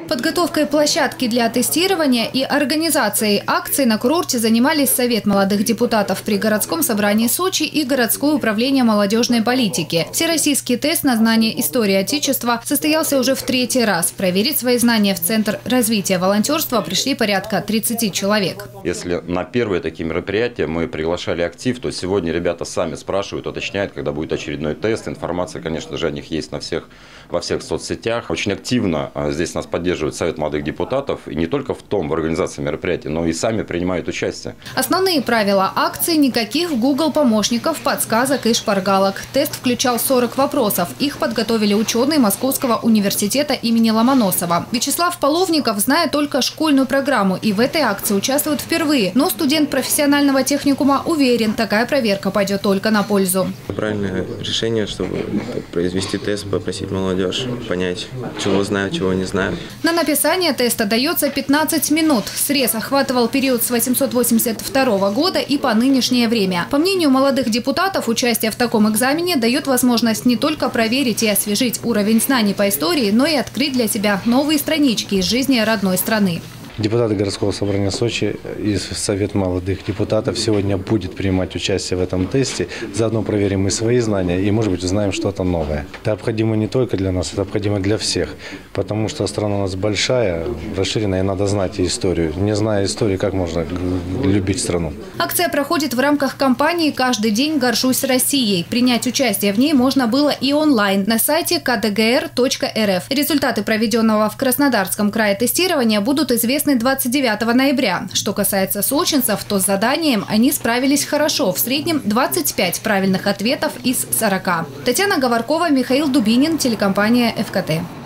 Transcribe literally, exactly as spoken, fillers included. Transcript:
Подготовкой площадки для тестирования и организацией акций на курорте занимались Совет молодых депутатов при городском собрании Сочи и городское управление молодежной политики. Всероссийский тест на знание истории Отечества состоялся уже в третий раз. Проверить свои знания в Центр развития волонтерства пришли порядка тридцати человек. Если на первые такие мероприятия мы приглашали актив, то сегодня ребята сами спрашивают, уточняют, когда будет очередной тест. Информация, конечно же, о них есть на всех, во всех соцсетях. Очень активно здесь нас поддерживает Совет молодых депутатов, и не только в том, в организации мероприятий, но и сами принимают участие. Основные правила акции – никаких Google помощников, подсказок и шпаргалок. Тест включал сорок вопросов. Их подготовили ученые Московского университета имени Ломоносова. Вячеслав Половников знает только школьную программу и в этой акции участвует впервые. Но студент профессионального техникума уверен, такая проверка пойдет только на пользу. Правильное решение, чтобы произвести тест, попросить молодежь понять, чего знают, чего не знают. На написание теста дается пятнадцать минут. Срез охватывал период с восемьсот восемьдесят второго года и по нынешнее время. По мнению молодых депутатов, участие в таком экзамене дает возможность не только проверить и освежить уровень знаний по истории, но и открыть для себя новые странички из жизни родной страны. Депутаты городского собрания Сочи и Совет молодых депутатов сегодня будет принимать участие в этом тесте. Заодно проверим и свои знания, и, может быть, узнаем что-то новое. Это необходимо не только для нас, это необходимо для всех. Потому что страна у нас большая, расширенная, и надо знать историю. Не зная истории, как можно любить страну? Акция проходит в рамках кампании «Каждый день горжусь Россией». Принять участие в ней можно было и онлайн на сайте ка дэ гэ эр точка эр эф. Результаты проведенного в Краснодарском крае тестирования будут известны двадцать девятого ноября. Что касается сочинцев, то с заданием они справились хорошо. В среднем двадцать пять правильных ответов из сорока. Татьяна Говоркова, Михаил Дубинин, телекомпания эф ка тэ.